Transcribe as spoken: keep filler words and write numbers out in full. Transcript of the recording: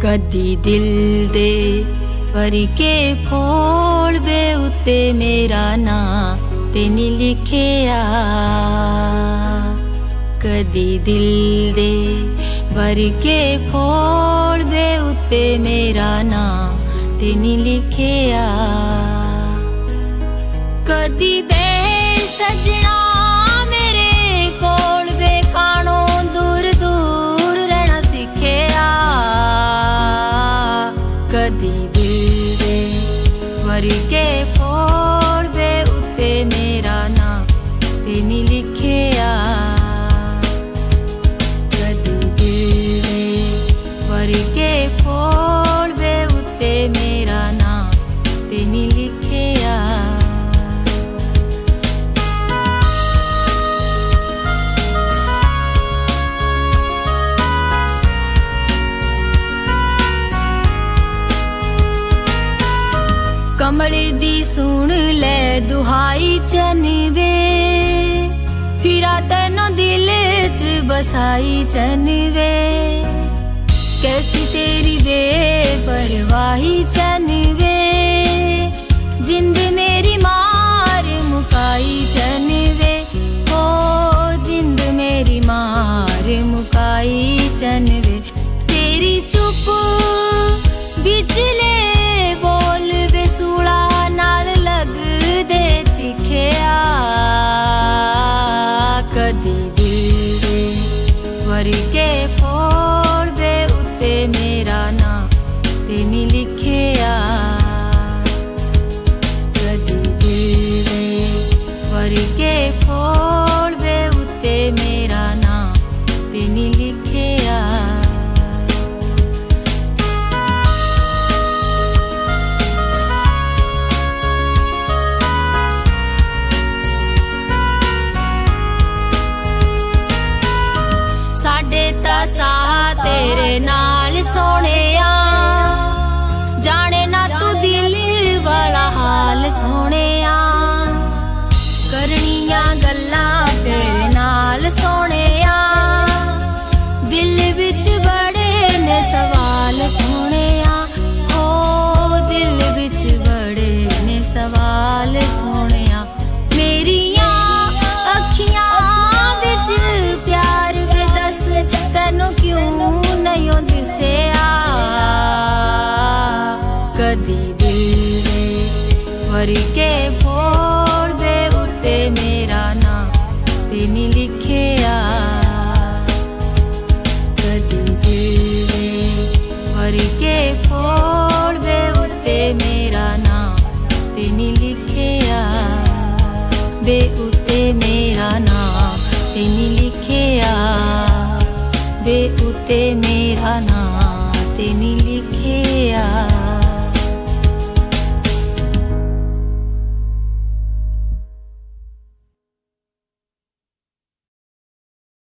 कदी दिल दे भरी के फोड़ बे उत्ते मेरा नां ते नी लिखिया। कदी दिल दे भरी के फोड़ बे उत्ते मेरा नां ते नी लिखिया। कदी बे सजना मेरे कोल बे कानो दूर दूर रहना सीखिया। कदी दिल दे भरी के फोड़ बे उत्ते मेरा नां ते नी लिखिया। कदी दिल दे भरी के फोड़ बे उत्ते मेरा नां ते नी लिखिया। कमली दी सुन ले दुहाई चनवे फिरा तेनो दिल च बसाई चनवे। कैसी तेरी बेपरवाही चनवे जिंद मेरी मार मुकाई चनवे। ओ जिंद मेरी मार मुकाई चनवे। तेरी चुप बिचले बोल बेसूड़ा नाल लग दे तिखिया। कदी दिल दे भरी के फोड़ बे उत्ते मेरा नां ते नी लिखिया। कदी दिल दे भरी के फोड़ बे उत्ते मेरा नां ते नी लिखिया। साडे ता साह तेरे नाल सोहणिया जाने ना तू दिल वाला हाल सोहणिया। करनिया गल्लां तेरे नाल सोहणिया दिल विच बड़े ने सवाल सोहणिया। ओ दिल विच बड़े ने सवाल सोहणिया। मेरिया अखियां विच प्यार बेदस तेनों क्यों नहीं दिसिया। कदी दिल दे भरी के फोड़ बे उत्ते मेरा नां ते नी लिखिया। कदी दिल दे भरी के फोड़ बे उत्ते मेरा नां ते नी लिखिया। बे उत्ते मेरा नां ते नी लिखिया। बे उत्ते मेरा नां ते नी